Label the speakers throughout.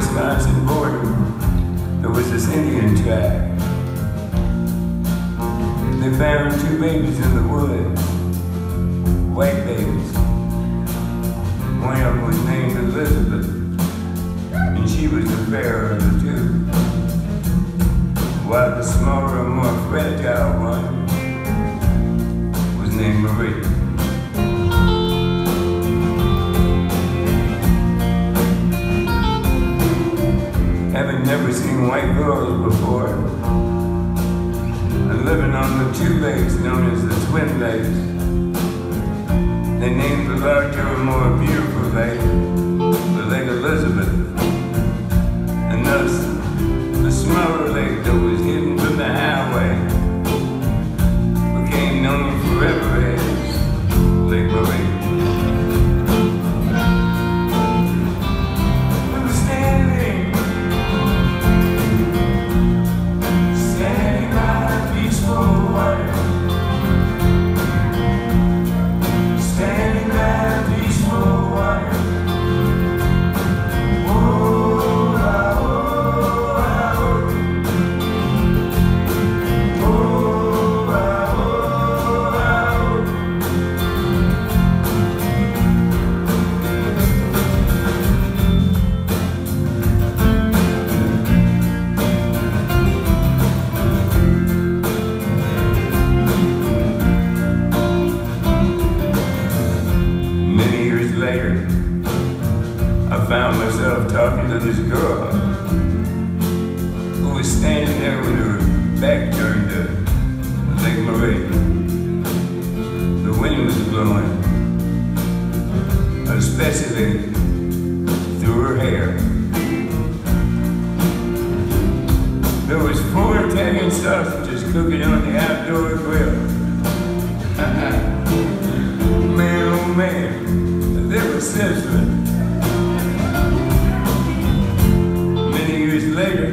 Speaker 1: Wisconsin border, there was this Indian tribe. They found 2 babies in the woods, white babies. One of them was named Elizabeth, and she was the fairer of the 2, while the smaller, more fragile one was named Marie. Having never seen white girls before, and living on the 2 lakes known as the Twin Lakes, they named the larger and more beautiful lake the Lake Elizabeth, and thus the smaller lake that was hidden from the highway became known forever as Lake Marie. Later, I found myself talking to this girl who was standing there with her back turned to Lake Marie. The wind was blowing, especially through her hair. There was 4 Italian sausages cooking on the outdoor grill. Man, oh man. They were sizzling. Many years later,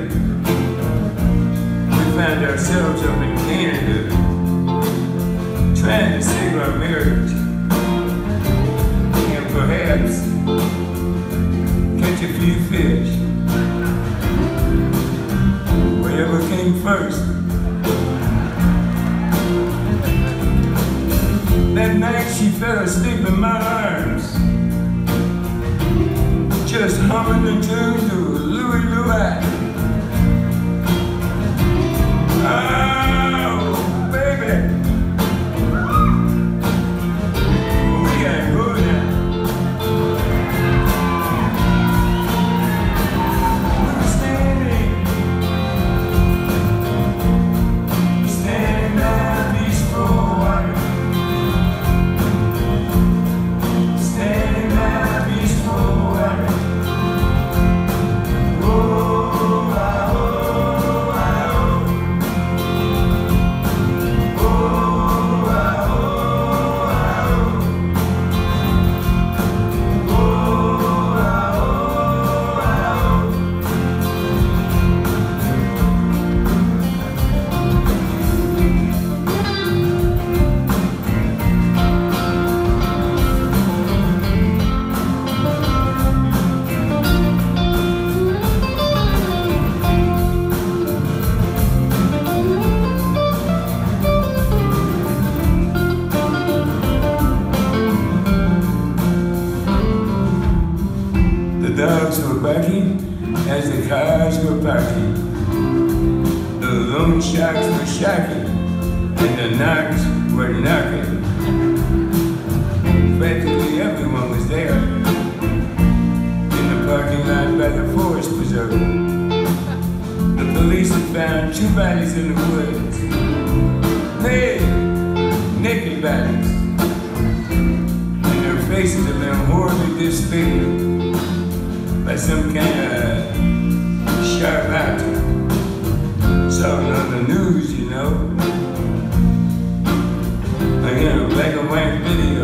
Speaker 1: we found ourselves up in Canada, trying to save our marriage, and perhaps catch a few fish. Whatever came first. That night she fell asleep in my arms, just humming the tune to Louie Louie. Oh, baby, we gotta go now. Standing by peaceful water. Standing by peaceful water. The dogs were barking as the cars were parking. The loan sharks were sharking and the knocks were knocking. Practically everyone was there in the parking lot by the forest preserve. The police had found 2 bodies in the woods. Hey, naked bodies. And their faces had been horribly disfigured by some kind of sharp object. Saw it on the news, you know. Like in a black and white video.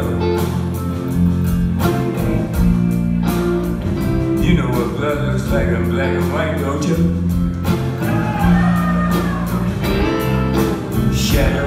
Speaker 1: You know what blood looks like in black and white, don't you? Shadow.